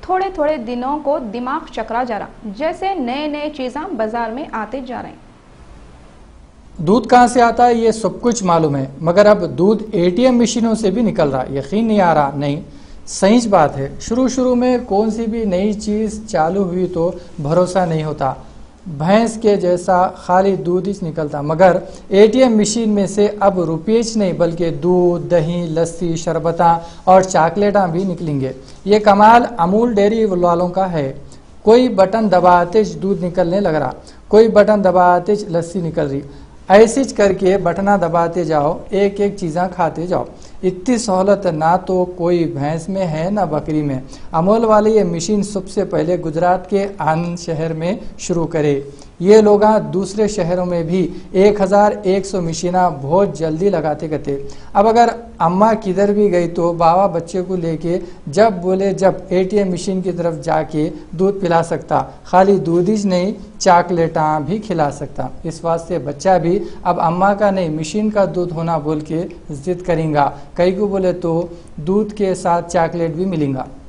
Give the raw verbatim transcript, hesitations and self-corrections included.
थोड़े थोड़े दिनों को दिमाग चकरा जा रहा, जैसे नए नए चीज़ें बाजार में आते जा रहे हैं। दूध कहाँ से आता है ये सब कुछ मालूम है, मगर अब दूध एटीएम मशीनों से भी निकल रहा। यकीन नहीं आ रहा। नहीं, सही बात है। शुरू शुरू में कौन सी भी नई चीज़ चालू हुई तो भरोसा नहीं होता। भैंस के जैसा खाली दूध ही निकलता, मगर एटीएम मशीन में से अब रुपीज नहीं बल्कि दूध, दही, लस्सी, शरबता और चॉकलेटा भी निकलेंगे। ये कमाल अमूल डेयरी वालों का है। कोई बटन दबाते दूध निकलने लग रहा, कोई बटन दबाते लस्सी निकल रही। ऐसे करके बटना दबाते जाओ, एक एक चीज़ा खाते जाओ। इतनी सहूलत ना तो कोई भैंस में है ना बकरी में। अमूल वाले ये मशीन सबसे पहले गुजरात के आनंद शहर में शुरू करे। ये लोग दूसरे शहरों में भी एक हज़ार एक सौ मशीना बहुत जल्दी लगाते करते। अब अगर अम्मा किधर भी गई तो बाबा बच्चे को लेके जब बोले जब एटीएम मशीन की तरफ जाके दूध पिला सकता। खाली दूध ही नहीं, चॉकलेटा भी खिला सकता। इस वास्ते बच्चा भी अब अम्मा का नहीं मशीन का दूध होना बोल के जिद करेंगा। कई को बोले तो दूध के साथ चॉकलेट भी मिलेगा।